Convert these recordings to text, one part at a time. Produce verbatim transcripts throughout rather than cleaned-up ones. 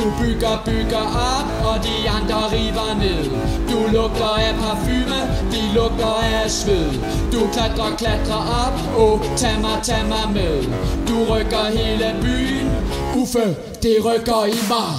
Du bygger, bygger op, og de andre river ned. Du lugter af parfume, de lugter af sved. Du klatrer, klatrer op, åh, tag mig, tag mig med. Du rykker hele byen, Uffe, det rykker i mig.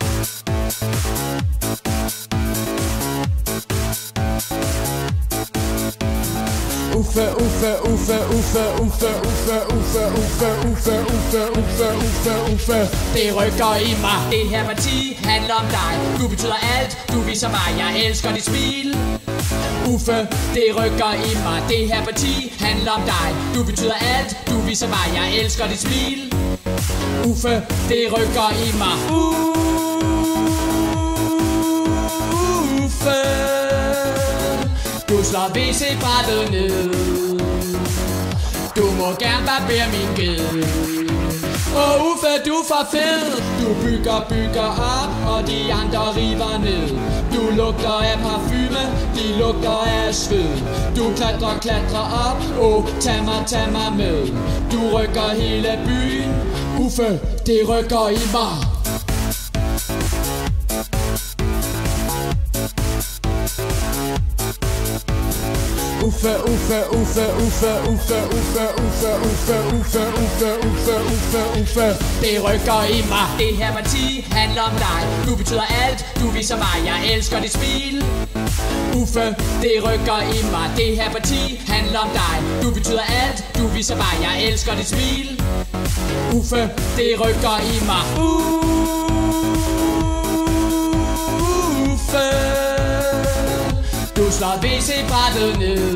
Uffe, Uffe, Uffe, Uffe, Uffe, Uffe, Uffe, Uffe, Uffe, Uffe, Uffe, Uffe, Uffe. Det rykker i mig. Det her parti handler om dig. Du betyder alt, du viser mig, jeg elsker dit smil. Uffe, det rykker i mig. Det her parti handler om dig. Du betyder alt, du viser mig, jeg elsker dit smil. Uffe, det rykker i mig. Uffe, du slår W C-brættet ned. Du må gerne barbere min ged. Åh Uffe, du er for fed. Du bygger, bygger op, og de andre river ned. Du lugter af parfume, de lugter af sved. Du klatrer, klatrer op, åh, tag mig, tag mig med. Du rykker hele byen, Uffe, det rykker i mig. Uffe, Uffe, Uffe, Uffe, Uffe, Uffe, Uffe, Uffe, Uffe, Uffe, Uffe, Uffe, Uffe. Det rykker i mig. Det her parti handler om dig. Du betyder alt, du viser mig, jeg elsker dit smil. Uffe, det rykker i mig. Det her parti handler om dig. Du betyder alt, du viser mig, jeg elsker dit smil. Uffe, det rykker i mig. Uffe, du slår W C-brættet ned.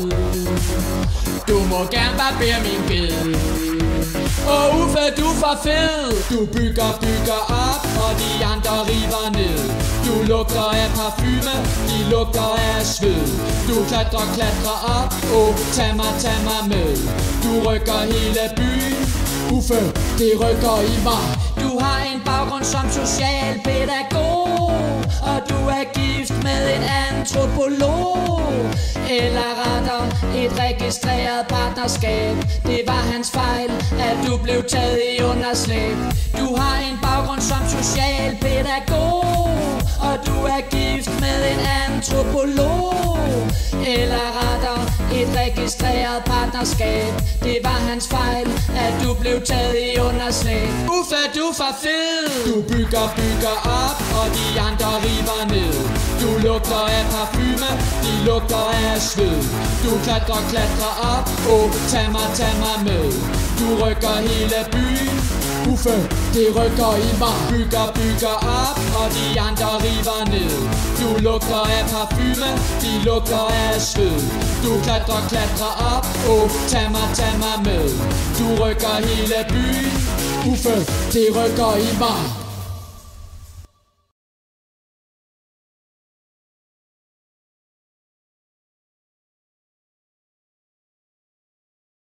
Du må gerne barbere min ged. Åh Uffe, du er for fed. Du bygger, bygger op, og de andre river ned. Du lugter af parfume, de lugter af sved. Du klatrer, klatrer op, åh, tag mig, tag mig med. Du rykker hele byen, Uffe, det rykker i mig. Du har en baggrund som socialpædagog, og du er gift med en antropolog. Eller retter et registreret partnerskab. Det var hans fejl, at du blev taget i underslæb. Du har en baggrund som socialpædagog, og du er gift med en antropolog. Eller retter et registreret partnerskab. Det var hans fejl, at du blev taget i underslæb. Uffe, du er for fed. Du bygger, bygger op, og de andre river ned. Du lugter af parfume, de lugter af sved. Du klatrer, klatrer op, åh, tag mig, tag mig med. Du rykker hele byen, Uffe, det rykker i mig. Bygger, bygger op, og de andre river ned. Du lugter af parfume, de lugter af sved. Du klatrer, klatrer op, åh, tag mig, tag mig med. Du rykker hele byen, Uffe, det rykker i mig.